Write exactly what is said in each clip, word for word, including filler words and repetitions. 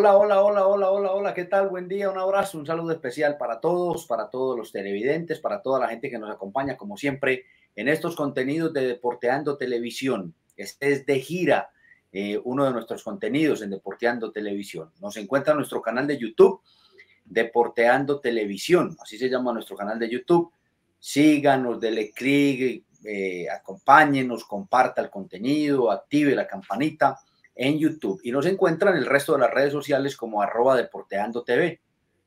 Hola, hola, hola, hola, hola, hola, ¿qué tal? Buen día, un abrazo, un saludo especial para todos, para todos los televidentes, para toda la gente que nos acompaña, como siempre, en estos contenidos de Deporteando Televisión. Este es de gira, eh, uno de nuestros contenidos en Deporteando Televisión. Nos encuentra en nuestro canal de YouTube, Deporteando Televisión, así se llama nuestro canal de YouTube. Síganos, dele clic, eh, acompáñenos, comparta el contenido, active la campanita en YouTube, y nos encuentran en el resto de las redes sociales como arroba Deporteando T V.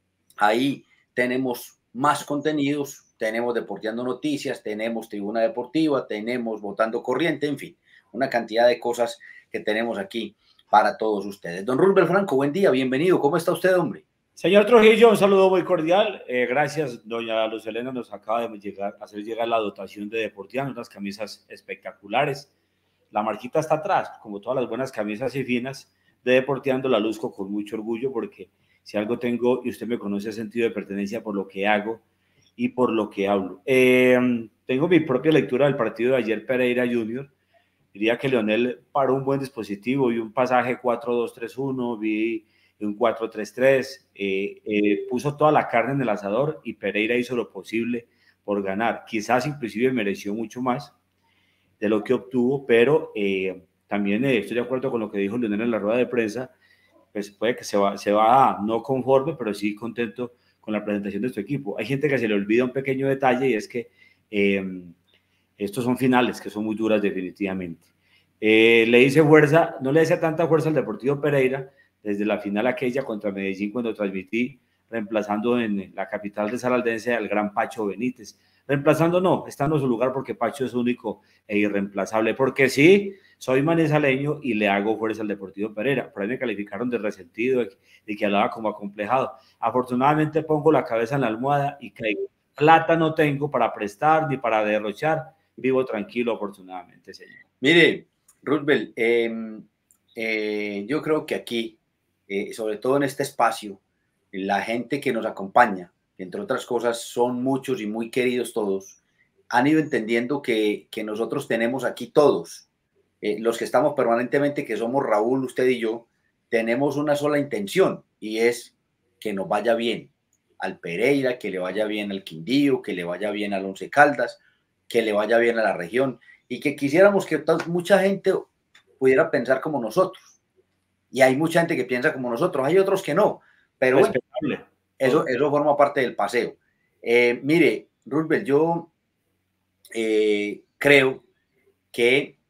Ahí tenemos más contenidos, tenemos Deporteando Noticias, tenemos Tribuna Deportiva, tenemos Votando Corriente, en fin, una cantidad de cosas que tenemos aquí para todos ustedes. Don Rubel Franco, buen día, bienvenido, ¿cómo está usted, hombre? Señor Trujillo, un saludo muy cordial. Eh, gracias, doña Luz Helena nos acaba de llegar, hacer llegar la dotación de Deportiano, unas camisas espectaculares. La marquita está atrás, como todas las buenas camisas y finas de Deporteando, la luzco con mucho orgullo porque si algo tengo, y usted me conoce, sentido de pertenencia por lo que hago y por lo que hablo. Eh, tengo mi propia lectura del partido de ayer, Pereira Junior. Diría que Leonel paró un buen dispositivo y un pasaje cuatro dos tres uno, vi un cuatro tres tres, eh, eh, puso toda la carne en el asador y Pereira hizo lo posible por ganar. Quizás inclusive mereció mucho más de lo que obtuvo, pero eh, también eh, estoy de acuerdo con lo que dijo Leonel en la rueda de prensa, pues puede que se va, se va no conforme, pero sí contento con la presentación de su equipo. Hay gente que se le olvida un pequeño detalle y es que eh, estos son finales que son muy duras definitivamente. Eh, le hice fuerza, no le hice tanta fuerza al Deportivo Pereira desde la final aquella contra Medellín cuando transmití, reemplazando en la capital de Saraldense al gran Pacho Benítez. Reemplazando no, estando en su lugar porque Pacho es único e irreemplazable, porque sí, soy manizaleño y le hago fuerza al Deportivo Pereira. Por ahí me calificaron de resentido y que hablaba como acomplejado. Afortunadamente pongo la cabeza en la almohada y caigo. Plata no tengo para prestar ni para derrochar. Vivo tranquilo, afortunadamente, señor. Mire, Roosevelt, eh, eh, yo creo que aquí, eh, sobre todo en este espacio, la gente que nos acompaña, que entre otras cosas son muchos y muy queridos todos, han ido entendiendo que, que nosotros tenemos aquí todos, eh, los que estamos permanentemente, que somos Raúl, usted y yo, tenemos una sola intención y es que nos vaya bien al Pereira, que le vaya bien al Quindío, que le vaya bien al Once Caldas, que le vaya bien a la región, y que quisiéramos que mucha gente pudiera pensar como nosotros. Y hay mucha gente que piensa como nosotros, hay otros que no, pero bueno, eso, eso forma parte del paseo. Eh, mire, Roosevelt, yo eh, creo que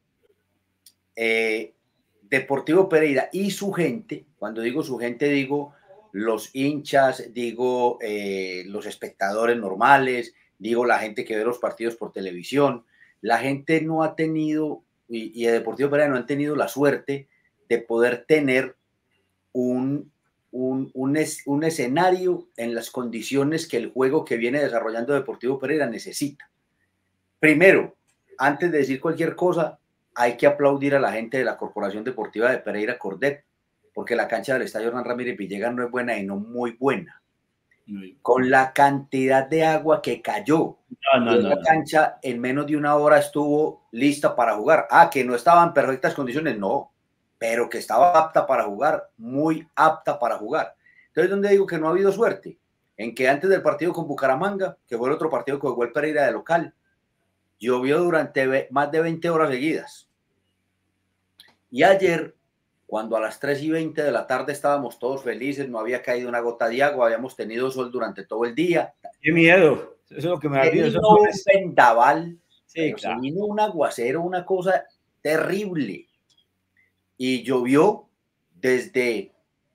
eh, Deportivo Pereira y su gente, cuando digo su gente, digo los hinchas, digo eh, los espectadores normales, digo la gente que ve los partidos por televisión, la gente no ha tenido, y, y el Deportivo Pereira no han tenido la suerte de poder tener un, un, un, es, un escenario en las condiciones que el juego que viene desarrollando Deportivo Pereira necesita. Primero, antes de decir cualquier cosa, hay que aplaudir a la gente de la Corporación Deportiva de Pereira Cordet, porque la cancha del Estadio Hernán Ramírez Villegas no es buena y no muy buena. Con la cantidad de agua que cayó, no, no, y esa no, no. cancha en menos de una hora estuvo lista para jugar. Ah, que no estaba en perfectas condiciones, no, pero que estaba apta para jugar, muy apta para jugar. Entonces, ¿dónde digo que no ha habido suerte? En que antes del partido con Bucaramanga, que fue el otro partido que jugó el Pereira de local, llovió durante más de veinte horas seguidas. Y ayer, cuando a las tres y veinte de la tarde estábamos todos felices, no había caído una gota de agua, habíamos tenido sol durante todo el día. ¡Qué miedo! Eso es lo que me da miedo. Se vino un vendaval, sí, pero claro. se vino un aguacero, una cosa terrible. Y llovió desde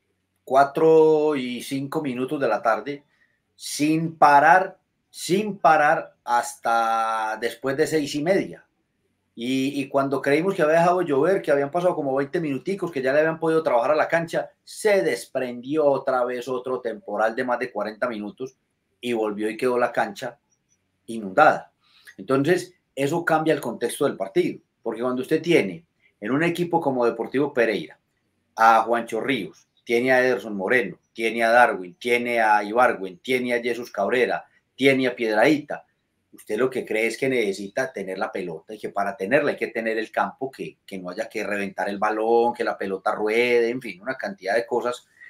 cuatro y cinco minutos de la tarde, sin parar, sin parar hasta después de seis y media. Y, y cuando creímos que había dejado de llover, que habían pasado como veinte minuticos, que ya le habían podido trabajar a la cancha, se desprendió otra vez otro temporal de más de cuarenta minutos y volvió y quedó la cancha inundada. Entonces, eso cambia el contexto del partido, porque cuando usted tiene en un equipo como Deportivo Pereira a Juancho Ríos, tiene a Ederson Moreno, tiene a Darwin, tiene a Ibargüen, tiene a Jesús Cabrera, tiene a Piedradita, usted lo que cree es que necesita tener la pelota y que para tenerla hay que tener el campo, que, que no haya que reventar el balón, que la pelota ruede, en fin, una cantidad de cosas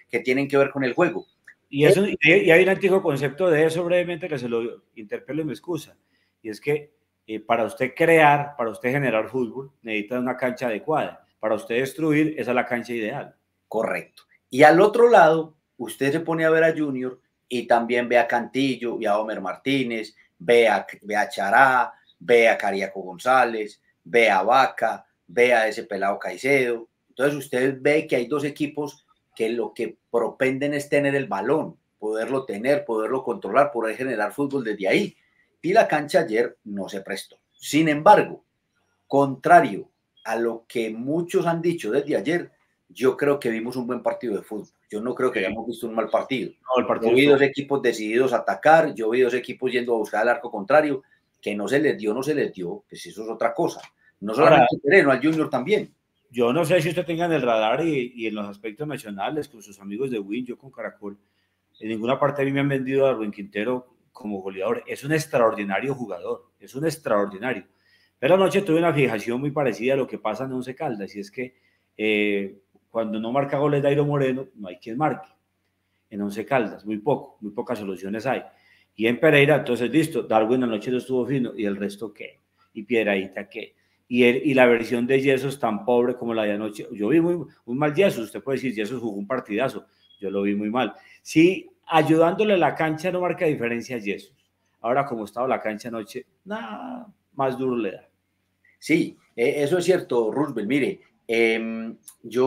que tienen que ver con el juego. Y, eso, y hay un antiguo concepto de eso brevemente que se lo interpelo y me excusa, y es que eh, para usted crear, para usted generar fútbol, necesita una cancha adecuada. Para usted destruir, esa es la cancha ideal. Correcto. Y al otro lado, usted se pone a ver a Junior y también ve a Cantillo, ve a Homer Martínez, ve a, ve a Chará, ve a Cariaco González, ve a Vaca, ve a ese pelado Caicedo. Entonces usted ve que hay dos equipos que lo que propenden es tener el balón, poderlo tener, poderlo controlar, poder generar fútbol desde ahí. Y la cancha ayer no se prestó. Sin embargo, contrario a lo que muchos han dicho desde ayer, yo creo que vimos un buen partido de fútbol. Yo no creo que sí. hayamos visto un mal partido. No, el partido yo vi dos equipos decididos a atacar, yo vi dos equipos yendo a buscar el arco contrario, que no se les dio, no se les dio, pues eso es otra cosa. No solamente terreno, al Junior también. Yo no sé si usted tenga en el radar y, y en los aspectos nacionales con sus amigos de Win, yo con Caracol, en ninguna parte a mí me han vendido a Darwin Quintero como goleador. Es un extraordinario jugador, es un extraordinario. Pero anoche tuve una fijación muy parecida a lo que pasa en Once Caldas, y es que eh, cuando no marca goles Dairo Moreno, no hay quien marque. En Once Caldas, muy poco, muy pocas soluciones hay. Y en Pereira, entonces listo, Darwin anoche no estuvo fino, y el resto qué, y Piedradita qué. Y, el, y la versión de Jesús tan pobre como la de anoche, yo vi muy, muy mal Jesús, usted puede decir Jesús jugó un partidazo, yo lo vi muy mal. Sí, ayudándole a la cancha no marca diferencia Jesús. Ahora como estaba la cancha anoche, nada más duro le da. Sí, eh, eso es cierto, Roosevelt. Mire, eh,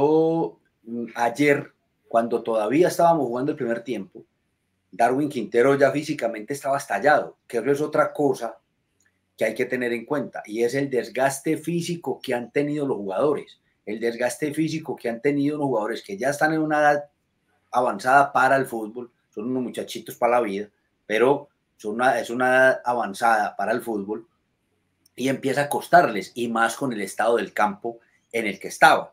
yo ayer, cuando todavía estábamos jugando el primer tiempo, Darwin Quintero ya físicamente estaba estallado, que eso es otra cosa que hay que tener en cuenta, y es el desgaste físico que han tenido los jugadores, el desgaste físico que han tenido los jugadores que ya están en una edad avanzada para el fútbol, son unos muchachitos para la vida, pero son una, es una edad avanzada para el fútbol, y empieza a costarles, y más con el estado del campo en el que estaba.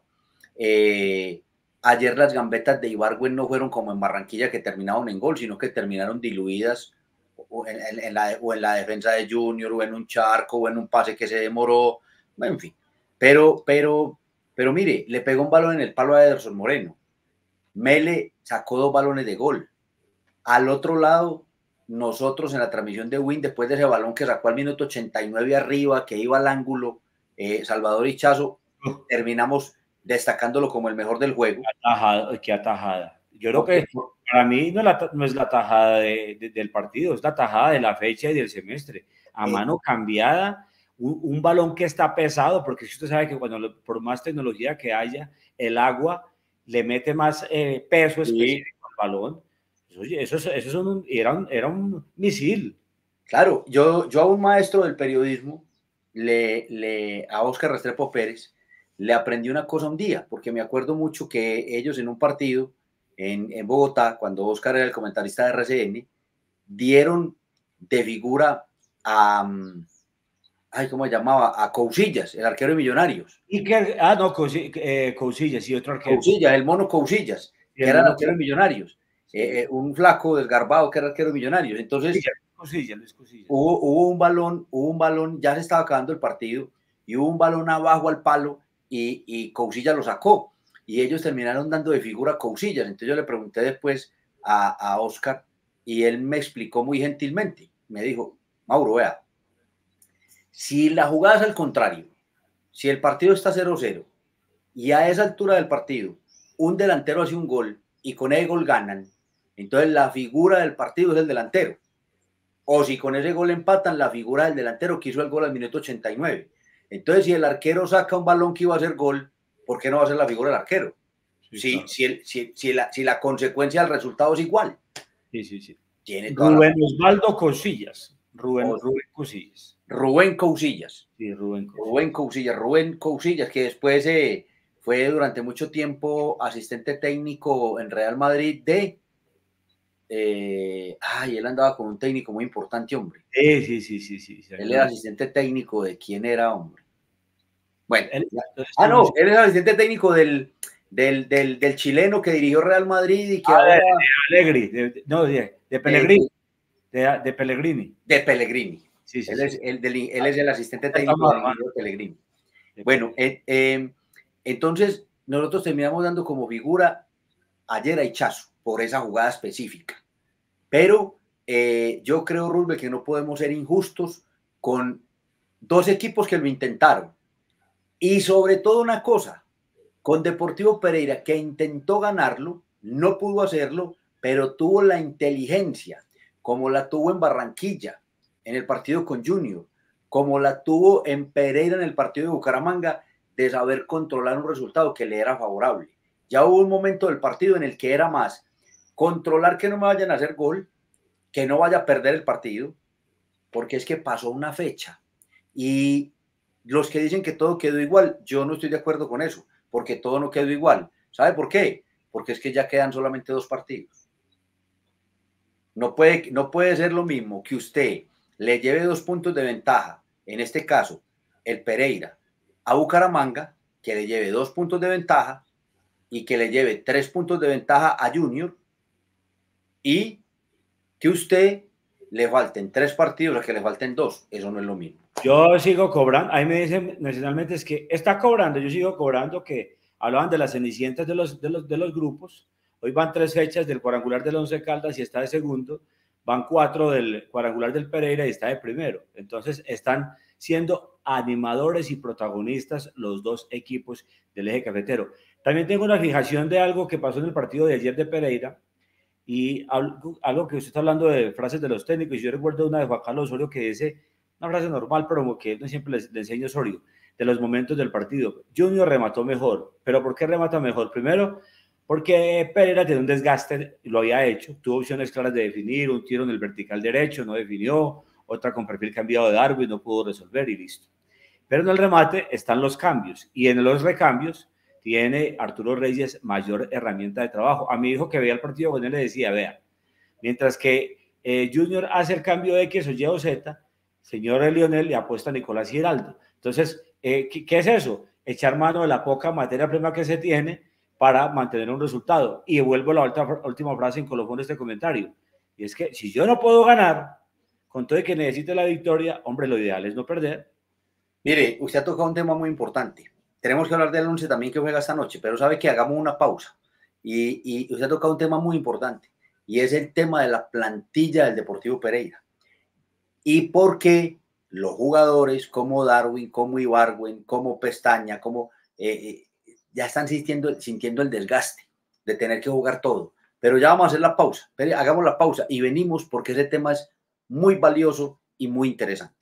Eh, ayer las gambetas de Ibargüen no fueron como en Barranquilla, que terminaron en gol, sino que terminaron diluidas o en, en, en la, o en la defensa de Junior, o en un charco, o en un pase que se demoró, en fin. Pero, pero, pero mire, le pegó un balón en el palo a Ederson Moreno. Mele sacó dos balones de gol. Al otro lado, nosotros en la transmisión de Win, después de ese balón que sacó al minuto ochenta y nueve arriba, que iba al ángulo, eh, Salvador Hichazo, uh. terminamos destacándolo como el mejor del juego. Atajada, qué atajada. Yo creo okay. que para mí no, la, no es la tajada de, de, del partido, es la tajada de la fecha y del semestre. A eh. mano cambiada, un, un balón que está pesado, porque usted sabe que cuando lo, por más tecnología que haya, el agua le mete más eh, peso específico sí. al balón. Oye, eso, eso, eso un, era, un, era un misil. Claro, yo, yo a un maestro del periodismo, le, le, a Óscar Restrepo Pérez, le aprendí una cosa un día, porque me acuerdo mucho que ellos en un partido en, en Bogotá, cuando Óscar era el comentarista de R C N, dieron de figura a, ay, ¿cómo se llamaba? A Cousillas, el arquero de Millonarios. ¿Y que, ah, no, Cousillas, eh, Cousillas y otro arquero. Cousillas, el mono Cousillas, que era el arquero de Millonarios. Eh, un flaco desgarbado que era arquero de Millonarios. Entonces Cousillas, Luis Cousillas. Hubo, hubo un balón, hubo un balón, ya se estaba acabando el partido, y hubo un balón abajo al palo, y, y Cousillas lo sacó, y ellos terminaron dando de figura a Cousillas. Entonces yo le pregunté después a, a Óscar, y él me explicó muy gentilmente, me dijo, Mauro, vea, si la jugada es al contrario, si el partido está cero cero, y a esa altura del partido, un delantero hace un gol, y con ese gol ganan, entonces la figura del partido es el delantero. O si con ese gol empatan, la figura del delantero que hizo el gol al minuto ochenta y nueve. Entonces, si el arquero saca un balón que iba a hacer gol, ¿por qué no va a ser la figura del arquero? Sí, si, claro. si, el, si, si, la, si la consecuencia del resultado es igual. Sí, sí, sí. Tiene Rubén la... Osvaldo Cousillas. Rubén, oh, Rubén Cousillas. Rubén Cousillas. Sí, Rubén Cousillas. Rubén Cousillas. Rubén Cousillas, que después eh, fue durante mucho tiempo asistente técnico en Real Madrid de... Eh, ay, él andaba con un técnico muy importante, hombre. Sí, sí, sí, sí, sí. sí él era asistente técnico de quién era, hombre. Bueno, él, ah, no, él es asistente técnico del, del, del, del chileno que dirigió Real Madrid y que ah, ahora... de, de Allegri, de, no, de, de Pellegrini. De, de Pellegrini. De Pellegrini. Sí, sí, él, sí. Es, el del, él es el asistente técnico de Pellegrini. Bueno, eh, eh, entonces nosotros terminamos dando como figura ayer a Ichazo por esa jugada específica. Pero eh, yo creo, Roosevelt, que no podemos ser injustos con dos equipos que lo intentaron. Y sobre todo una cosa, con Deportivo Pereira, que intentó ganarlo, no pudo hacerlo, pero tuvo la inteligencia, como la tuvo en Barranquilla, en el partido con Junior, como la tuvo en Pereira en el partido de Bucaramanga, de saber controlar un resultado que le era favorable. Ya hubo un momento del partido en el que era más controlar que no me vayan a hacer gol, que no vaya a perder el partido, porque es que pasó una fecha. Y los que dicen que todo quedó igual, yo no estoy de acuerdo con eso, porque todo no quedó igual. ¿Sabe por qué? Porque es que ya quedan solamente dos partidos. No puede, no puede ser lo mismo que usted le lleve dos puntos de ventaja, en este caso, el Pereira, a Bucaramanga, que le lleve dos puntos de ventaja y que le lleve tres puntos de ventaja a Junior, y que usted le falten tres partidos, a que le falten dos. Eso no es lo mismo. Yo sigo cobrando, ahí me dicen nacionalmente es que está cobrando, yo sigo cobrando, que hablaban de las cenicientas de los, de los, de los grupos. Hoy van tres fechas del cuadrangular del Once Caldas y está de segundo, van cuatro del cuadrangular del Pereira y está de primero. Entonces están siendo animadores y protagonistas los dos equipos del eje cafetero. También tengo una fijación de algo que pasó en el partido de ayer de Pereira, y algo, algo que usted está hablando de frases de los técnicos. Yo recuerdo una de Juan Carlos Osorio que dice, una frase normal, pero que no siempre le, le enseño Osorio, de los momentos del partido. Junior remató mejor, pero ¿por qué remata mejor? Primero, porque Pereira tiene un desgaste, lo había hecho, tuvo opciones claras de definir, un tiro en el vertical derecho, no definió, otra con perfil cambiado de Darwin, no pudo resolver y listo. Pero en el remate están los cambios, y en los recambios tiene Arturo Reyes mayor herramienta de trabajo. A mi hijo que veía el partido con él le decía, vea, mientras que eh, Junior hace el cambio de X o Y o Z, señor Lionel le apuesta a Nicolás Giraldo. Entonces, eh, ¿qué, ¿qué es eso? Echar mano de la poca materia prima que se tiene para mantener un resultado. Y vuelvo a la última, última frase en colofón de este comentario, y es que si yo no puedo ganar, con todo y que necesite la victoria, hombre, lo ideal es no perder. Mire, usted ha tocado un tema muy importante. Tenemos que hablar del once también que juega esta noche, pero sabe que hagamos una pausa. Y, y usted ha tocado un tema muy importante, y es el tema de la plantilla del Deportivo Pereira. Y por qué los jugadores como Darwin, como Ibargüen, como Pestaña, como eh, ya están sintiendo, sintiendo el desgaste de tener que jugar todo. Pero ya vamos a hacer la pausa. Pero hagamos la pausa y venimos, porque ese tema es muy valioso y muy interesante.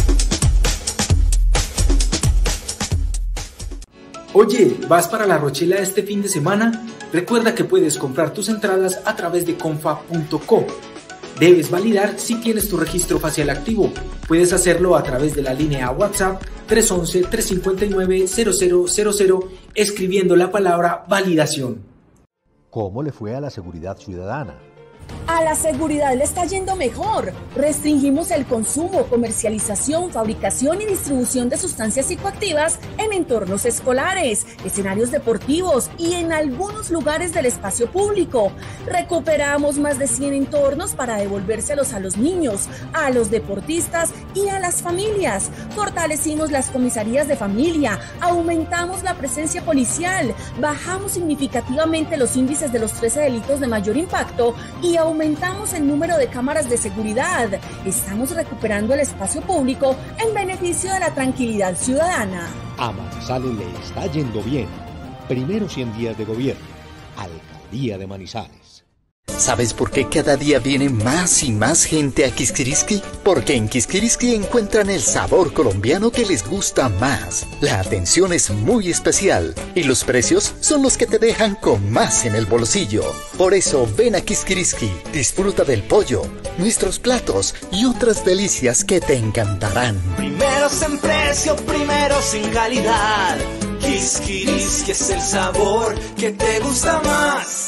Oye, ¿vas para La Rochela este fin de semana? Recuerda que puedes comprar tus entradas a través de confa punto co. Debes validar si tienes tu registro facial activo. Puedes hacerlo a través de la línea WhatsApp tres once, tres cincuenta y nueve, cero cero cero cero escribiendo la palabra validación. ¿Cómo le fue a la seguridad ciudadana? A la seguridad le está yendo mejor. Restringimos el consumo, comercialización, fabricación y distribución de sustancias psicoactivas en entornos escolares, escenarios deportivos y en algunos lugares del espacio público. Recuperamos más de cien entornos para devolvérselos a los niños, a los deportistas y a las familias. Fortalecimos las comisarías de familia, aumentamos la presencia policial, bajamos significativamente los índices de los trece delitos de mayor impacto y aumentamos el número de cámaras de seguridad. Estamos recuperando el espacio público en beneficio de la tranquilidad ciudadana. A Manizales le está yendo bien. Primeros cien días de gobierno. Alcaldía de Manizales. ¿Sabes por qué cada día viene más y más gente a Kiskiriski? Porque en Kiskiriski encuentran el sabor colombiano que les gusta más. La atención es muy especial y los precios son los que te dejan con más en el bolsillo. Por eso ven a Kiskiriski, disfruta del pollo, nuestros platos y otras delicias que te encantarán. Primeros en precio, primeros en calidad. Kiskiriski es el sabor que te gusta más.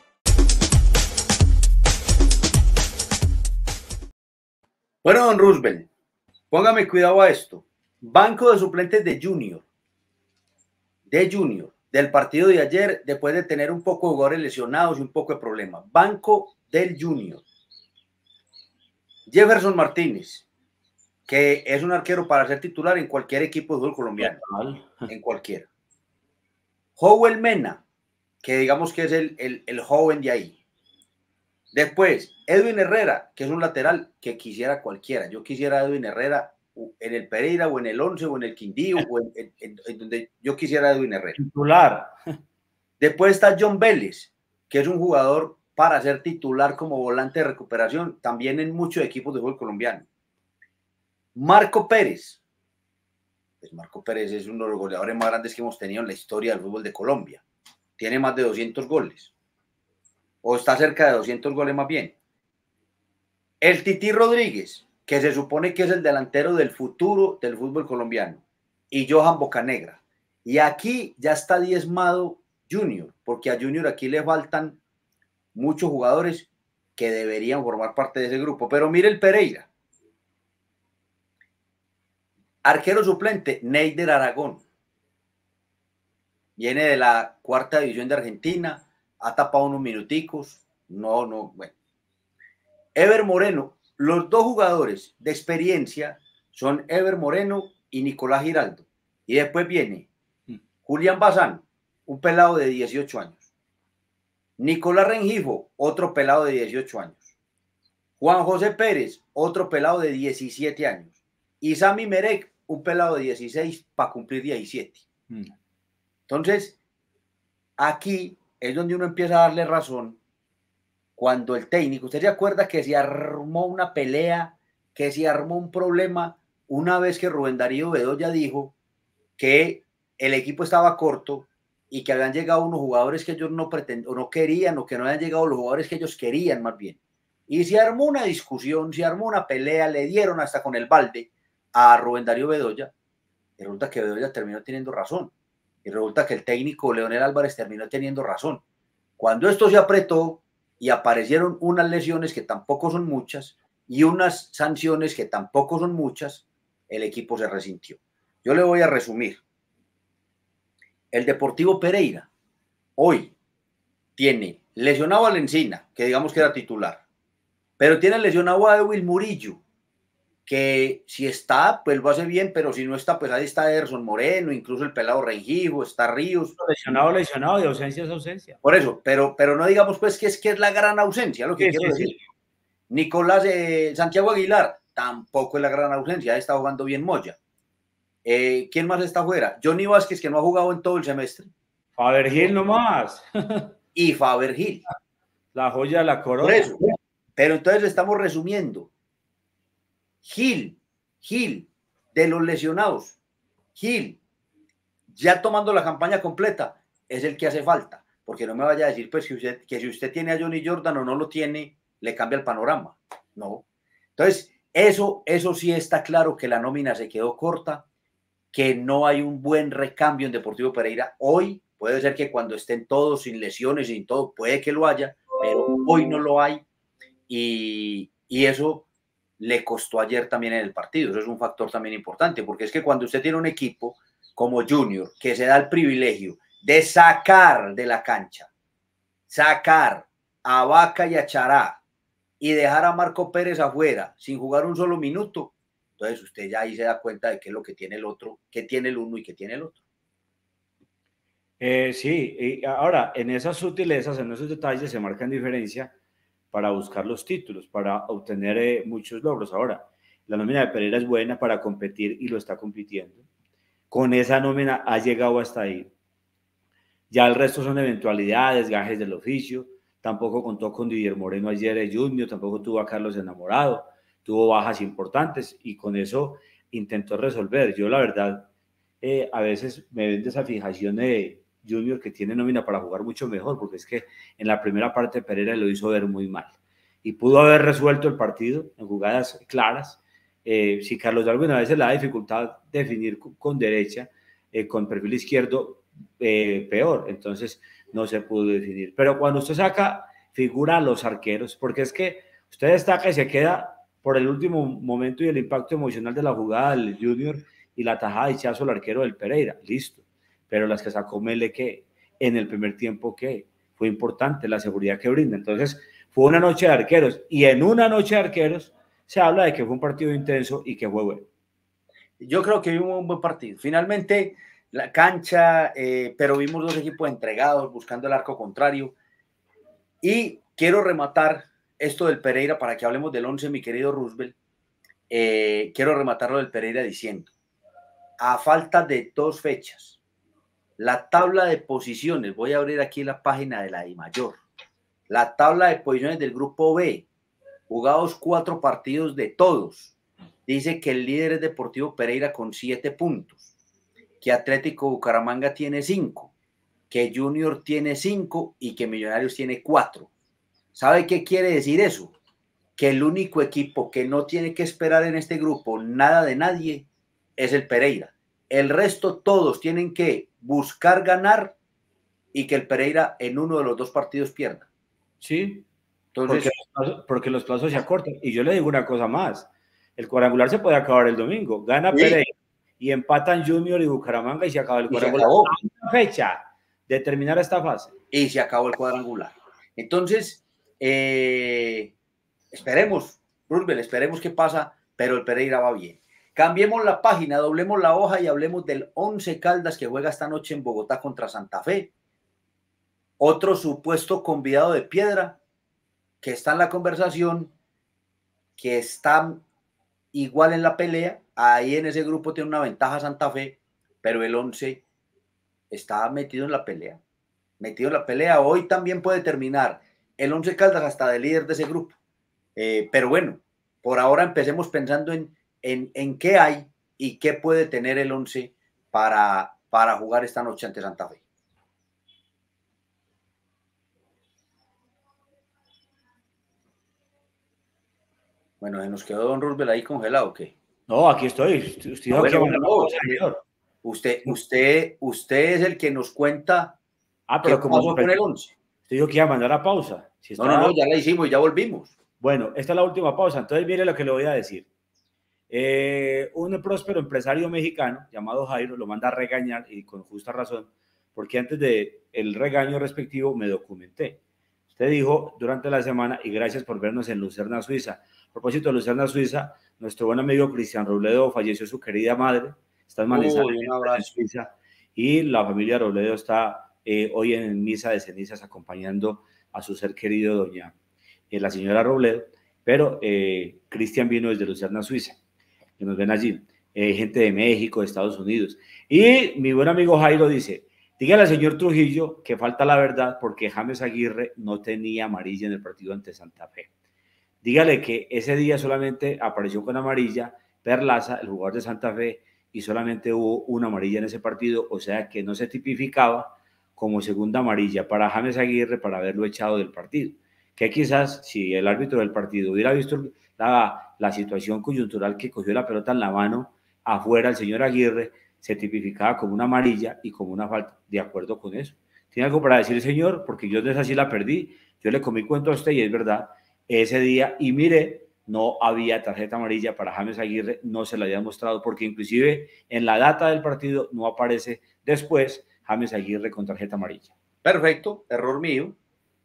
Bueno, don Roosevelt, póngame cuidado a esto. Banco de suplentes de Junior, de Junior, del partido de ayer, después de tener un poco de jugadores lesionados y un poco de problemas. Banco del Junior. Jefferson Martínez, que es un arquero para ser titular en cualquier equipo de fútbol colombiano, en cualquiera. Howell Mena, que digamos que es el, el, el joven de ahí. Después, Edwin Herrera, que es un lateral que quisiera cualquiera. Yo quisiera a Edwin Herrera en el Pereira o en el Once o en el Quindío o en, en, en, en donde yo quisiera a Edwin Herrera. Titular. Después está John Vélez, que es un jugador para ser titular como volante de recuperación, también en muchos equipos de fútbol colombiano. Marco Pérez. Pues Marco Pérez es uno de los goleadores más grandes que hemos tenido en la historia del fútbol de Colombia. Tiene más de doscientos goles. O está cerca de doscientos goles más bien. El Tití Rodríguez, que se supone que es el delantero del futuro del fútbol colombiano. Y Johan Bocanegra. Y aquí ya está diezmado Junior, porque a Junior aquí le faltan muchos jugadores que deberían formar parte de ese grupo. Pero mire el Pereira. Arquero suplente, Neider Aragón. Viene de la cuarta división de Argentina, ha tapado unos minuticos. No, no, bueno. Ever Moreno, los dos jugadores de experiencia son Ever Moreno y Nicolás Giraldo. Y después viene Julián Bazán, un pelado de dieciocho años. Nicolás Rengifo, otro pelado de dieciocho años. Juan José Pérez, otro pelado de diecisiete años. Y Sami Merek, un pelado de dieciséis para cumplir diecisiete. Mm. Entonces, aquí es donde uno empieza a darle razón cuando el técnico, usted se acuerda que se armó una pelea, que se armó un problema una vez que Rubén Darío Bedoya dijo que el equipo estaba corto y que habían llegado unos jugadores que ellos no pretendían o no querían, o que no habían llegado los jugadores que ellos querían más bien. Y se armó una discusión, se armó una pelea, le dieron hasta con el balde a Rubén Darío Bedoya, y resulta que Bedoya terminó teniendo razón, y resulta que el técnico Leonel Álvarez terminó teniendo razón. Cuando esto se apretó y aparecieron unas lesiones que tampoco son muchas y unas sanciones que tampoco son muchas, el equipo se resintió. Yo le voy a resumir. El Deportivo Pereira hoy tiene lesionado a Lencina, que digamos que era titular, pero tiene lesionado a Edwin Murillo, que si está, pues lo hace bien, pero si no está, pues ahí está Ederson Moreno, incluso el pelado Rengifo, está Ríos. Lesionado, lesionado, y ausencia es ausencia. Por eso, pero, pero no digamos pues que es, que es la gran ausencia, lo que sí, quiero sí, decir. Sí. Nicolás eh, Santiago Aguilar, tampoco es la gran ausencia, está jugando bien Moya. Eh, ¿Quién más está fuera? Johnny Vázquez, que no ha jugado en todo el semestre. Faber Gil nomás. Y Faber Gil. La joya de la corona. Por eso, pero entonces le estamos resumiendo. Gil, Gil, de los lesionados, Gil, ya tomando la campaña completa, es el que hace falta, porque no me vaya a decir pues que, usted, que si usted tiene a Johnny Jordan o no lo tiene, le cambia el panorama. No. Entonces, eso, eso sí está claro, que la nómina se quedó corta, que no hay un buen recambio en Deportivo Pereira. Hoy puede ser que cuando estén todos sin lesiones, sin todo, puede que lo haya, pero hoy no lo hay, y, y eso le costó ayer también en el partido. Eso es un factor también importante, porque es que cuando usted tiene un equipo como Junior, que se da el privilegio de sacar de la cancha, sacar a Vaca y a Chará y dejar a Marco Pérez afuera sin jugar un solo minuto, entonces usted ya ahí se da cuenta de qué es lo que tiene el otro, qué tiene el uno y qué tiene el otro. Eh, sí, y ahora en esas sutilezas, en esos detalles se marcan diferencia para buscar los títulos, para obtener eh, muchos logros. Ahora, la nómina de Pereira es buena para competir y lo está compitiendo. Con esa nómina ha llegado hasta ahí. Ya el resto son eventualidades, gajes del oficio. Tampoco contó con Didier Moreno ayer el Junior, tampoco tuvo a Carlos Enamorado, tuvo bajas importantes y con eso intentó resolver. Yo la verdad, eh, a veces me vende esa fijación de Junior que tiene nómina para jugar mucho mejor, porque es que en la primera parte Pereira lo hizo ver muy mal y pudo haber resuelto el partido en jugadas claras. Eh, si Carlos Darwin a veces le da dificultad definir con, con derecha, eh, con perfil izquierdo, eh, peor, entonces no se pudo definir. Pero cuando usted saca figura a los arqueros, porque es que usted destaca y se queda por el último momento y el impacto emocional de la jugada del Junior y la tajada de Chazo al arquero del Pereira, listo. Pero las que sacó Mele, que en el primer tiempo, que fue importante la seguridad que brinda. Entonces, fue una noche de arqueros, y en una noche de arqueros se habla de que fue un partido intenso y que fue bueno. Yo creo que hubo un buen partido. Finalmente, la cancha, eh, pero vimos dos equipos entregados, buscando el arco contrario. Y quiero rematar esto del Pereira para que hablemos del once, mi querido Roosevelt. Eh, quiero rematarlo del Pereira diciendo, a falta de dos fechas, la tabla de posiciones, voy a abrir aquí la página de la DIMAYOR, la tabla de posiciones del grupo B, jugados cuatro partidos de todos, dice que el líder es Deportivo Pereira con siete puntos, que Atlético Bucaramanga tiene cinco, que Junior tiene cinco y que Millonarios tiene cuatro. ¿Sabe qué quiere decir eso? Que el único equipo que no tiene que esperar en este grupo nada de nadie es el Pereira. El resto todos tienen que buscar ganar y que el Pereira en uno de los dos partidos pierda. Sí, entonces, porque los plazos, porque los plazos se acortan. Y yo le digo una cosa más, el cuadrangular se puede acabar el domingo, gana sí. Pereira y empatan Junior y Bucaramanga y se acaba el cuadrangular. Se una fecha de terminar esta fase. Y se acabó el cuadrangular. Entonces, eh, esperemos, Roosevelt, esperemos qué pasa, pero el Pereira va bien. Cambiemos la página, doblemos la hoja y hablemos del Once Caldas que juega esta noche en Bogotá contra Santa Fe. Otro supuesto convidado de piedra que está en la conversación, que está igual en la pelea. Ahí en ese grupo tiene una ventaja Santa Fe, pero el Once está metido en la pelea. Metido en la pelea. Hoy también puede terminar el Once Caldas hasta de líder de ese grupo. Eh, pero bueno, por ahora empecemos pensando en En, en qué hay y qué puede tener el Once para, para jugar esta noche ante Santa Fe. Bueno, ¿se nos quedó don Roosevelt ahí congelado o qué? No, aquí estoy. Usted, no, bueno, bueno, no, usted, usted, usted, usted es el que nos cuenta ah, pero qué como pasó con el Once. Usted dijo que iba a mandar a pausa. Si no, no, no, ya la hicimos, ya volvimos. Bueno, esta es la última pausa. Entonces, mire lo que le voy a decir. Eh, un próspero empresario mexicano llamado Jairo lo manda a regañar y con justa razón, porque antes de el regaño respectivo me documenté. Usted dijo durante la semana, y gracias por vernos en Lucerna, Suiza. A propósito de Lucerna, Suiza, nuestro buen amigo Cristian Robledo falleció su querida madre, está en Manizales, en Suiza, y la familia Robledo está eh, hoy en misa de cenizas acompañando a su ser querido doña eh, la señora Robledo, pero eh, Cristian vino desde Lucerna, Suiza, que nos ven allí, eh, gente de México, de Estados Unidos. Y mi buen amigo Jairo dice, dígale al señor Trujillo que falta la verdad porque James Aguirre no tenía amarilla en el partido ante Santa Fe. Dígale que ese día solamente apareció con amarilla Perlaza, el jugador de Santa Fe, y solamente hubo una amarilla en ese partido, o sea que no se tipificaba como segunda amarilla para James Aguirre para haberlo echado del partido. Que quizás si el árbitro del partido hubiera visto la, la situación coyuntural que cogió la pelota en la mano afuera el señor Aguirre, se tipificaba como una amarilla y como una falta. De acuerdo con eso. ¿Tiene algo para decir, señor? Porque yo de esa sí la perdí. Yo le comí cuento a usted y es verdad. Ese día, y mire, no había tarjeta amarilla para James Aguirre, no se la había mostrado, porque inclusive en la data del partido no aparece después James Aguirre con tarjeta amarilla. Perfecto, error mío.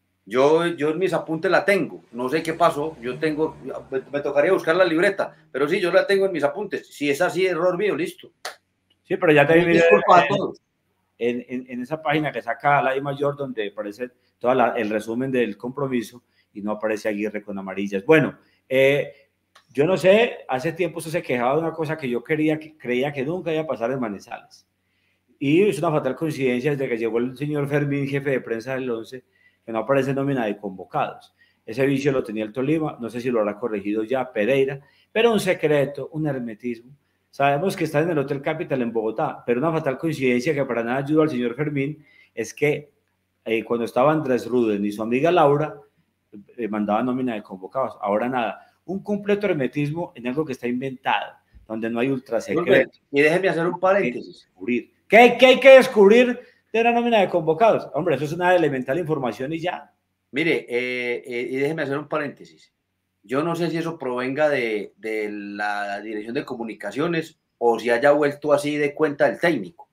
Yo, yo en mis apuntes la tengo, no sé qué pasó, yo tengo, me, me tocaría buscar la libreta, pero sí, yo la tengo en mis apuntes. Si es así, error mío, listo. Sí, pero ya te vi disculpa a todos. En, en, en esa página que saca la DIMAYOR donde aparece todo la, el resumen del compromiso y no aparece Aguirre con amarillas. Bueno, eh, yo no sé, hace tiempo usted se quejaba de una cosa que yo quería, que, creía que nunca iba a pasar en Manizales. Y es una fatal coincidencia desde que llegó el señor Fermín, jefe de prensa del Once, que no aparece nómina de convocados. Ese vicio lo tenía el Tolima, no sé si lo habrá corregido ya Pereira, pero un secreto, un hermetismo. Sabemos que está en el Hotel Capital en Bogotá, pero una fatal coincidencia que para nada ayudó al señor Fermín es que eh, cuando estaba Andrés Ruden y su amiga Laura, eh, mandaban nómina de convocados. Ahora nada, un completo hermetismo en algo que está inventado, donde no hay ultrasecreto. Y déjeme hacer un paréntesis. ¿Qué, ¿Qué hay que descubrir de una nómina de convocados? Hombre, eso es una elemental información y ya. Mire, eh, eh, y déjeme hacer un paréntesis. Yo no sé si eso provenga de, de la Dirección de Comunicaciones o si haya vuelto así de cuenta del técnico,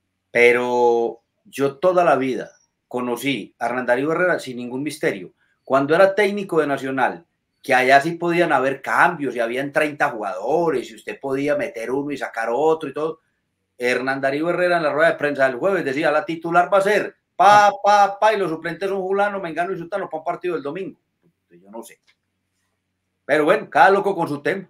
pero yo toda la vida conocí a Hernán Darío Herrera sin ningún misterio. Cuando era técnico de Nacional, que allá sí podían haber cambios y habían treinta jugadores y usted podía meter uno y sacar otro y todo, Hernán Darío Herrera en la rueda de prensa del jueves decía, la titular va a ser pa, pa, pa, y los suplentes son Julano, Mengano y Sutano para un partido del domingo. Yo no sé. Pero bueno, cada loco con su tema.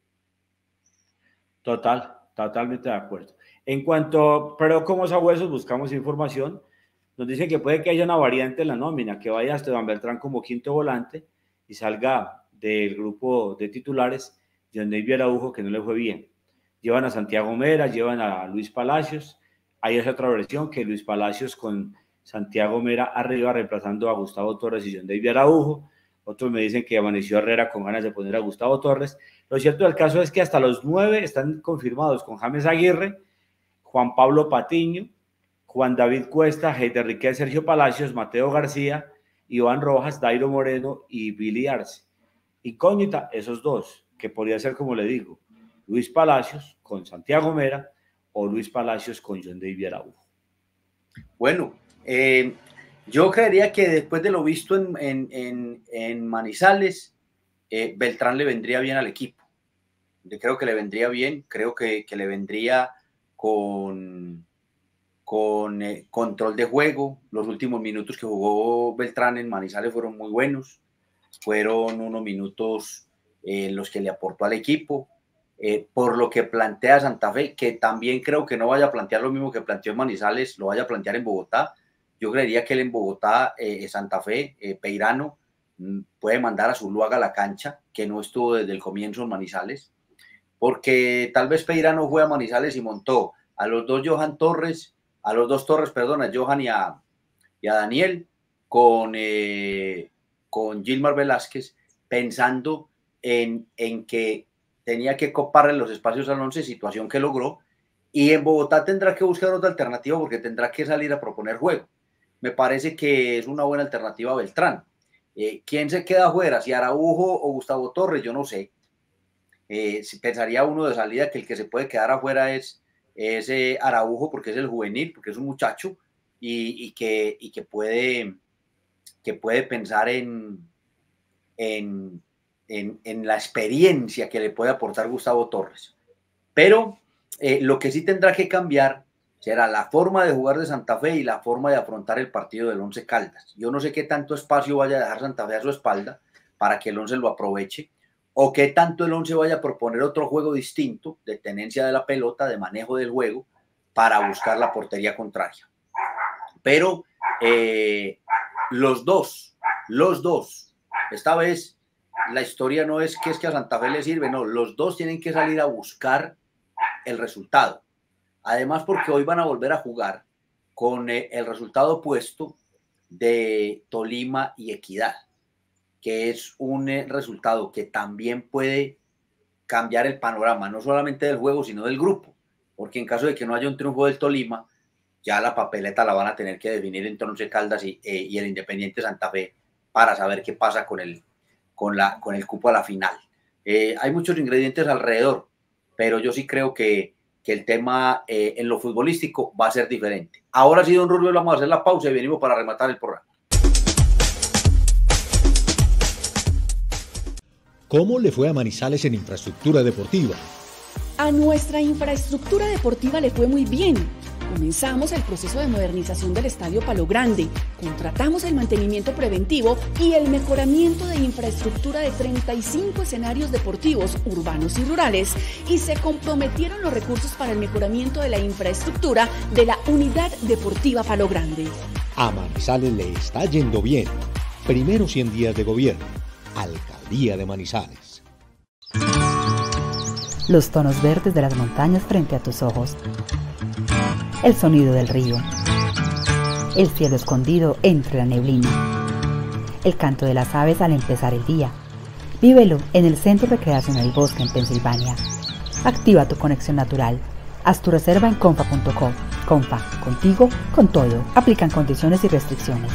Total, totalmente de acuerdo. En cuanto, pero como sabuesos buscamos información, nos dicen que puede que haya una variante en la nómina, que vaya Esteban Beltrán como quinto volante y salga del grupo de titulares John David Araujo, que no le fue bien. Llevan a Santiago Mera, llevan a Luis Palacios. Hay esa otra versión, que Luis Palacios con Santiago Mera arriba, reemplazando a Gustavo Torres y John David Araujo. Otros me dicen que amaneció Herrera con ganas de poner a Gustavo Torres. Lo cierto del caso es que hasta los nueve están confirmados con James Aguirre, Juan Pablo Patiño, Juan David Cuesta, Heider Riquet, Sergio Palacios, Mateo García, Iván Rojas, Dairo Moreno y Billy Arce. Incógnita, esos dos, que podría ser, como le digo, Luis Palacios con Santiago Mera o Luis Palacios con John David Araujo. Bueno, eh, yo creería que después de lo visto en, en, en, en Manizales, eh, Beltrán le vendría bien al equipo. Yo creo que le vendría bien, creo que, que le vendría con, con eh, control de juego. Los últimos minutos que jugó Beltrán en Manizales fueron muy buenos, fueron unos minutos en eh, los que le aportó al equipo. Eh, por lo que plantea Santa Fe, que también creo que no vaya a plantear lo mismo que planteó en Manizales, lo vaya a plantear en Bogotá. Yo creería que él en Bogotá, eh, Santa Fe, eh, Peirano, puede mandar a Zuluaga a la cancha, que no estuvo desde el comienzo en Manizales, porque tal vez Peirano fue a Manizales y montó a los dos Johan Torres, a los dos Torres, perdón, a Johan y a, y a Daniel, con, eh, con Gilmar Velázquez, pensando en, en que tenía que coparle los espacios al once, situación que logró, y en Bogotá tendrá que buscar otra alternativa porque tendrá que salir a proponer juego. Me parece que es una buena alternativa a Beltrán. Eh, ¿Quién se queda afuera? ¿Si Araujo o Gustavo Torres? Yo no sé. Eh, si pensaría uno de salida que el que se puede quedar afuera es, es eh, Araujo, porque es el juvenil, porque es un muchacho y, y, que, y que, puede, que puede pensar en, en, en, en la experiencia que le puede aportar Gustavo Torres. Pero eh, lo que sí tendrá que cambiar será la forma de jugar de Santa Fe y la forma de afrontar el partido del Once Caldas. Yo no sé qué tanto espacio vaya a dejar Santa Fe a su espalda para que el Once lo aproveche, o qué tanto el Once vaya a proponer otro juego distinto de tenencia de la pelota, de manejo del juego, para buscar la portería contraria. Pero eh, los dos, los dos, esta vez la historia no es que es que a Santa Fe le sirve, no, los dos tienen que salir a buscar el resultado. Además, porque hoy van a volver a jugar con eh, el resultado opuesto de Tolima y Equidad, que es un eh, resultado que también puede cambiar el panorama, no solamente del juego, sino del grupo, porque en caso de que no haya un triunfo del Tolima, ya la papeleta la van a tener que definir entre Once Caldas y, eh, y el Independiente Santa Fe para saber qué pasa con el, con la, con el cupo a la final. Eh, hay muchos ingredientes alrededor, pero yo sí creo que que el tema eh, en lo futbolístico va a ser diferente. Ahora sí, don Rubio, vamos a hacer la pausa y venimos para rematar el programa. ¿Cómo le fue a Manizales en infraestructura deportiva? A nuestra infraestructura deportiva le fue muy bien. Comenzamos el proceso de modernización del Estadio Palo Grande, contratamos el mantenimiento preventivo y el mejoramiento de infraestructura de treinta y cinco escenarios deportivos urbanos y rurales, y se comprometieron los recursos para el mejoramiento de la infraestructura de la Unidad Deportiva Palo Grande. A Manizales le está yendo bien. Primeros cien días de gobierno. Alcaldía de Manizales. Los tonos verdes de las montañas frente a tus ojos. El sonido del río. El cielo escondido entre la neblina. El canto de las aves al empezar el día. Vívelo en el Centro Recreacional Bosque en Pensilvania. Activa tu conexión natural. Haz tu reserva en compa punto co. Compa, contigo, con todo. Aplican condiciones y restricciones.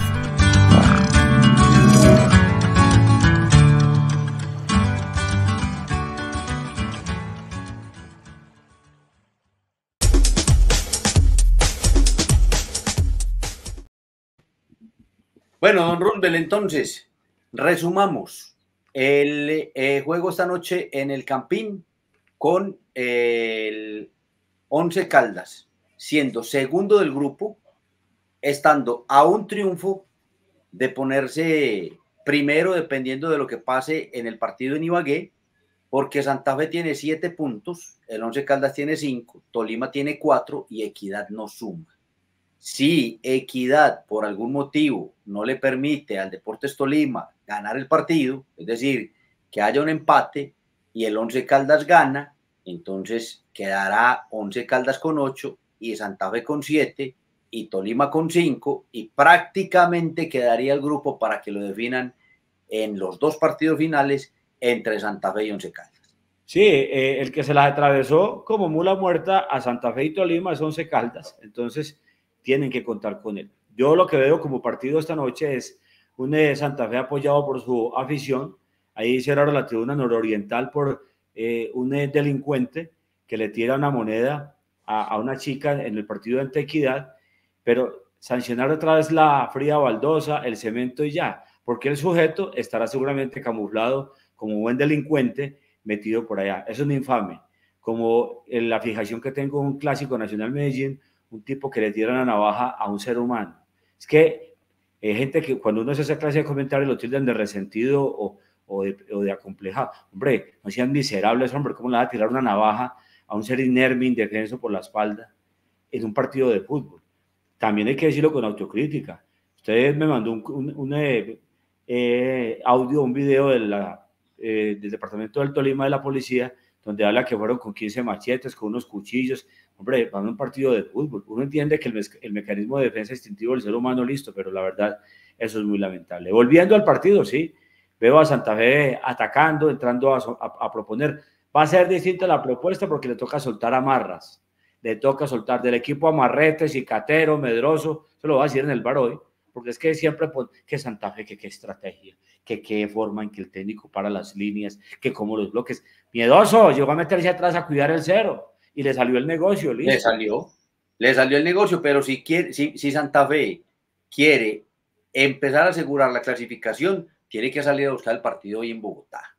Bueno, don Rundel, entonces, resumamos el eh, juego esta noche en el Campín con el Once Caldas, siendo segundo del grupo, estando a un triunfo de ponerse primero dependiendo de lo que pase en el partido en Ibagué, porque Santa Fe tiene siete puntos, el Once Caldas tiene cinco, Tolima tiene cuatro y Equidad no suma. Si Equidad por algún motivo no le permite al Deportes Tolima ganar el partido, es decir, que haya un empate y el Once Caldas gana, entonces quedará Once Caldas con ocho y Santa Fe con siete y Tolima con cinco y prácticamente quedaría el grupo para que lo definan en los dos partidos finales entre Santa Fe y Once Caldas. Sí, eh, el que se las atravesó como mula muerta a Santa Fe y Tolima es Once Caldas, entonces tienen que contar con él. Yo lo que veo como partido esta noche es un eh, Santa Fe apoyado por su afición. Ahí cerraron la tribuna nororiental por eh, un eh, delincuente que le tira una moneda a, a una chica en el partido ante Equidad, pero sancionar otra vez la fría baldosa, el cemento y ya, porque el sujeto estará seguramente camuflado como buen delincuente metido por allá. Eso es un infame. Como en la fijación que tengo en un clásico Nacional Medellín, un tipo que le tira una navaja a un ser humano. Es que hay gente que cuando uno hace esa clase de comentarios lo tildan de resentido o, o, de, o de acomplejado. Hombre, no sean miserables, hombre, ¿cómo le va a tirar una navaja a un ser inerme, indefenso por la espalda en un partido de fútbol? También hay que decirlo con autocrítica. Usted me mandó un, un, un eh, eh, audio, un video de la, eh, del departamento del Tolima de la policía, donde habla que fueron con quince machetes, con unos cuchillos. Hombre, van a un partido de fútbol. Uno entiende que el, el mecanismo de defensa instintivo del ser humano, listo, pero la verdad, eso es muy lamentable. Volviendo al partido, sí, veo a Santa Fe atacando, entrando a, a, a proponer. Va a ser distinta la propuesta porque le toca soltar amarras. Le toca soltar del equipo Amarrete, Cicatero, Medroso, se lo va a decir en el bar hoy, porque es que siempre, que Santa Fe, que qué estrategia, que qué forma en que el técnico para las líneas, que como los bloques. Miedoso, llegó a meterse atrás a cuidar el cero y le salió el negocio, ¿listo? Le salió, le salió el negocio, pero si, quiere, si, si Santa Fe quiere empezar a asegurar la clasificación, tiene que salir a buscar el partido hoy en Bogotá.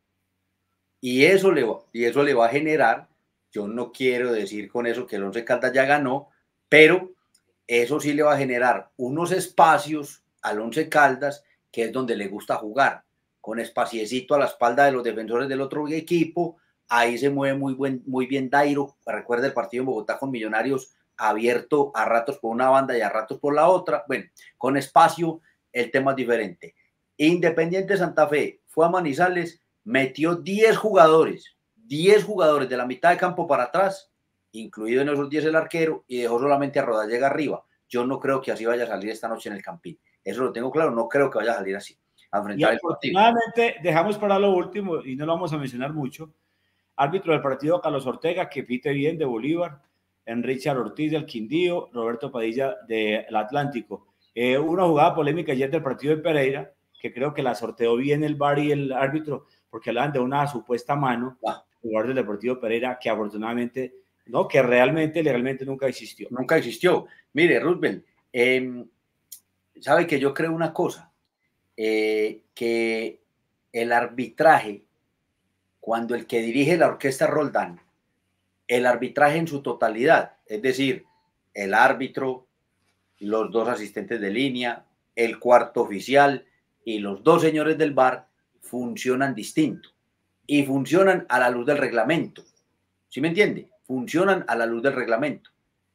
Y eso le va, y eso le va a generar. Yo no quiero decir con eso que el Once Caldas ya ganó, pero eso sí le va a generar unos espacios al Once Caldas, que es donde le gusta jugar, con espaciecito a la espalda de los defensores del otro equipo. Ahí se mueve muy, buen, muy bien Dairo. Recuerda el partido en Bogotá con Millonarios, abierto a ratos por una banda y a ratos por la otra. Bueno, con espacio el tema es diferente. Independiente Santa Fe fue a Manizales, metió diez jugadores, diez jugadores de la mitad de campo para atrás, incluido en esos diez el arquero, y dejó solamente a Rodallega arriba. Yo no creo que así vaya a salir esta noche en el Campín. Eso lo tengo claro, no creo que vaya a salir así. A enfrentar y afortunadamente dejamos para lo último, y no lo vamos a mencionar mucho, árbitro del partido Carlos Ortega, que pite bien, de Bolívar, Enrique Ortiz del Quindío, Roberto Padilla del Atlántico. Eh, una jugada polémica ayer del partido de Pereira, que creo que la sorteó bien el V A R y el árbitro, porque hablaban de una supuesta mano, ah. jugador del Deportivo Pereira, que afortunadamente, no, que realmente, legalmente nunca existió. Nunca existió. Mire, Roosevelt, eh, sabe que yo creo una cosa, eh, que el arbitraje, cuando el que dirige la orquesta es Roldán, el arbitraje en su totalidad, es decir, el árbitro, los dos asistentes de línea, el cuarto oficial y los dos señores del V A R funcionan distinto y funcionan a la luz del reglamento. ¿Sí me entiende? Funcionan a la luz del reglamento.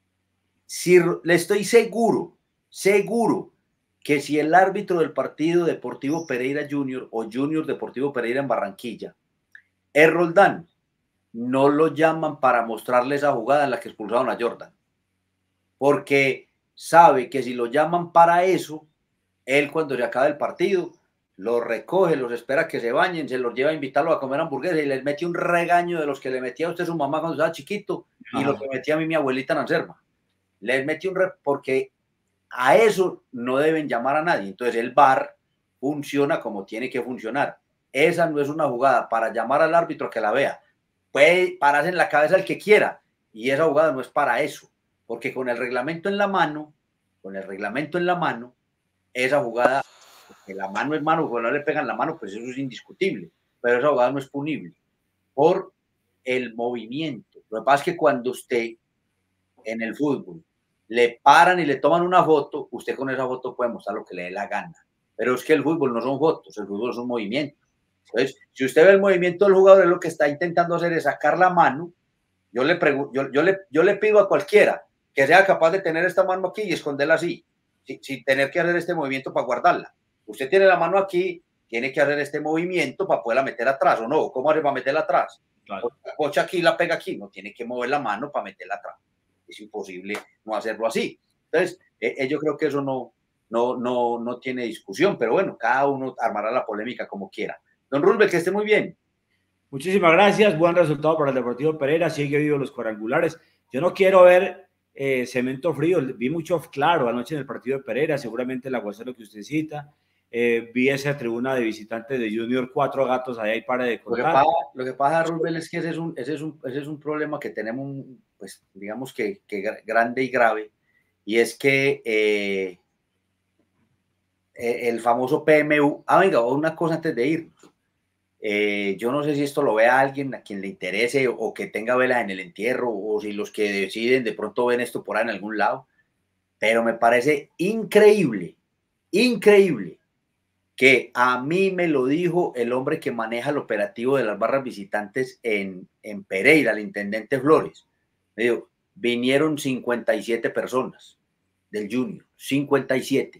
Si le estoy seguro, seguro que si el árbitro del partido Deportivo Pereira Junior o Junior Deportivo Pereira en Barranquilla es Roldán, no lo llaman para mostrarle esa jugada en la que expulsaron a Jordan, porque sabe que si lo llaman para eso, él cuando se acaba el partido los recoge, los espera que se bañen, se los lleva a invitarlos a comer hamburguesas y les mete un regaño de los que le metía a usted su mamá cuando estaba chiquito y Ajá. lo que metía a mí mi abuelita en Anserma. Les mete un re... porque a eso no deben llamar a nadie. Entonces el V A R funciona como tiene que funcionar. Esa no es una jugada para llamar al árbitro que la vea. Puede pararse en la cabeza el que quiera y esa jugada no es para eso, porque con el reglamento en la mano, con el reglamento en la mano, esa jugada, que la mano es mano, cuando no le pegan la mano, pues eso es indiscutible, pero esa jugada no es punible por el movimiento. Lo que pasa es que cuando usted en el fútbol le paran y le toman una foto, usted con esa foto puede mostrar lo que le dé la gana. Pero es que el fútbol no son fotos, el fútbol son movimientos. Entonces, si usted ve el movimiento del jugador, lo que está intentando hacer es sacar la mano. Yo le, pregunto, yo, yo, le, yo le pido a cualquiera que sea capaz de tener esta mano aquí y esconderla así, sin, sin tener que hacer este movimiento para guardarla. Usted tiene la mano aquí, tiene que hacer este movimiento para poderla meter atrás, ¿o no? ¿Cómo hace para meterla atrás? Claro. La cocha aquí, la pega aquí, no tiene que mover la mano para meterla atrás. Es imposible no hacerlo así. Entonces, eh, yo creo que eso no, no, no, no tiene discusión, pero bueno, cada uno armará la polémica como quiera. Don Roosevelt, que esté muy bien. Muchísimas gracias, buen resultado para el Deportivo Pereira, sigue vivo los cuadrangulares. Yo no quiero ver eh, cemento frío, vi mucho claro anoche en el partido de Pereira, seguramente el aguacero que usted cita, eh, vi esa tribuna de visitantes de Junior, cuatro gatos ahí para de contar. Lo que pasa, lo que pasa Roosevelt, es que ese es un, ese es un, ese es un problema que tenemos, pues digamos que, que grande y grave, y es que eh, el famoso P M U, ah, venga, una cosa antes de irnos. Eh, yo no sé si esto lo vea alguien a quien le interese o, o que tenga velas en el entierro, o si los que deciden de pronto ven esto por ahí en algún lado, pero me parece increíble, increíble que a mí me lo dijo el hombre que maneja el operativo de las barras visitantes en, en Pereira, el intendente Flores. Me dijo, vinieron cincuenta y siete personas del Junior, cincuenta y siete.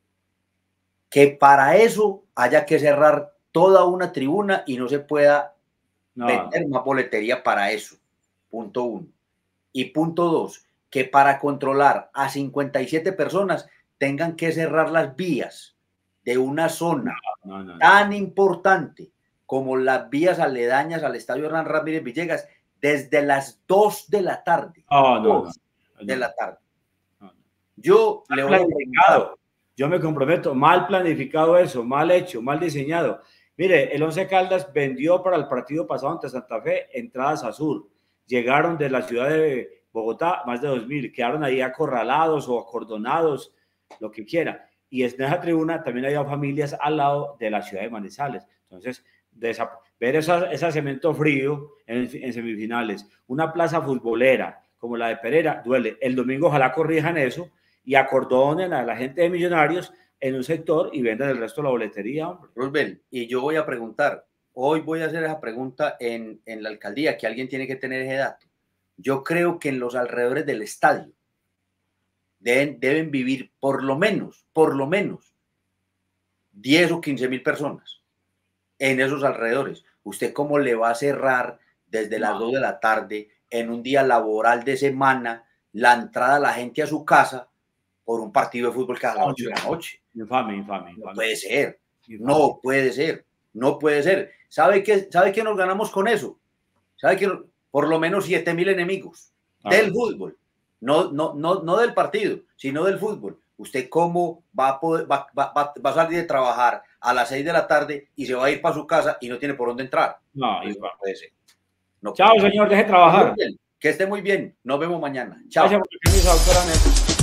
Que para eso haya que cerrar toda una tribuna y no se pueda no. vender una boletería para eso. Punto uno. Y punto dos, que para controlar a cincuenta y siete personas tengan que cerrar las vías de una zona no, no, no, tan no. importante como las vías aledañas al estadio Hernán Ramírez Villegas desde las dos de la tarde. Oh, no, no, no. de la tarde. No, no. Yo le voy a preguntar. Yo me comprometo, mal planificado eso, mal hecho, mal diseñado. Mire, el Once Caldas vendió para el partido pasado ante Santa Fe entradas a sur. Llegaron de la ciudad de Bogotá más de dos mil, quedaron ahí acorralados o acordonados, lo que quiera. Y en esa tribuna también había familias al lado de la ciudad de Manizales. Entonces, de esa, ver esa, esa cemento frío en, en semifinales, una plaza futbolera como la de Pereira, duele. El domingo ojalá corrijan eso y acordonen a la gente de Millonarios en un sector y vendan el resto de la boletería, hombre. Roosevelt, y yo voy a preguntar, hoy voy a hacer esa pregunta en, en la alcaldía, que alguien tiene que tener ese dato. Yo creo que en los alrededores del estadio deben, deben vivir por lo menos, por lo menos, diez o quince mil personas en esos alrededores. ¿Usted cómo le va a cerrar desde las dos de la tarde en un día laboral de semana la entrada a la gente a su casa por un partido de fútbol cada ocho de la noche? Infame, infame, infame. No puede ser, no puede ser, no puede ser. ¿Sabe qué, sabe qué nos ganamos con eso? ¿Sabe que por lo menos siete mil enemigos ah, del fútbol? No, no, no, no del partido, sino del fútbol. ¿Usted cómo va a, poder, va, va, va, va a salir de trabajar a las seis de la tarde y se va a ir para su casa y no tiene por dónde entrar? No, pues no puede ser. No Chao, puede señor, deje trabajar. Que esté muy bien. Nos vemos mañana. Chao. Gracias por